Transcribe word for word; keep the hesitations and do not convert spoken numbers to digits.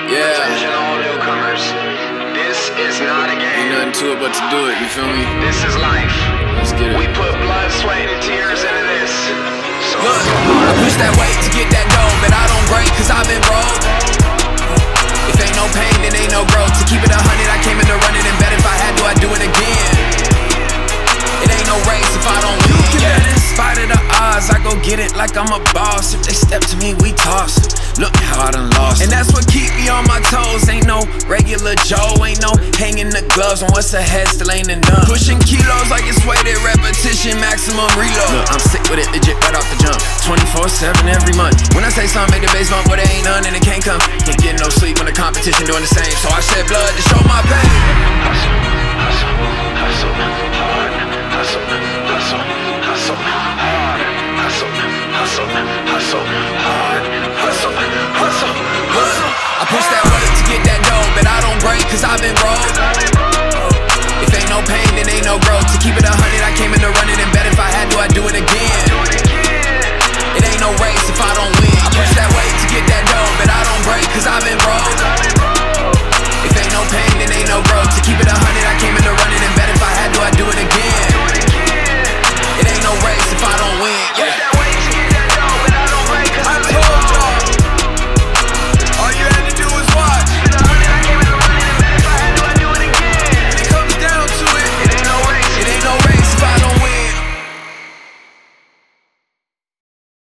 Yeah. Attention all newcomers. This is not a game. Ain't nothing to it but to do it, you feel me? This is life. Let's get it. We put blood, sweat, and tears into this. So look, I push that weight to get that dough, but I don't break cause I've been broke. If ain't no pain, then ain't no growth. To keep it a hundred, I came in to run it and bet if I had to, I'd do it again. It ain't no race if I don't win. Yeah, in spite of the odds, I go get it like I'm a boss. If they step to me, we toss. Look how I done lost. And that's what keep me on my toes. Ain't no regular Joe, ain't no hanging the gloves on what's ahead, still ain't enough. Pushing kilos like it's weighted repetition, maximum reload. Look, I'm sick with it, legit right off the jump. twenty-four seven every month. When I say something, make the bass bump, but there ain't none and it can't come. Can't get no sleep when the competition doing the same. So I shed blood to show my pain. hustle, hustle, hustle, hard. Hustle, hustle, hustle, hard. Hustle, hustle, hustle, hard. Hustle, hustle, hustle. I push that weight to get that dough, but I don't break cause I've been broke. If ain't no pain, then ain't no growth. To keep it a hundred, I came in to run it and bet if I had to, I'd do it again.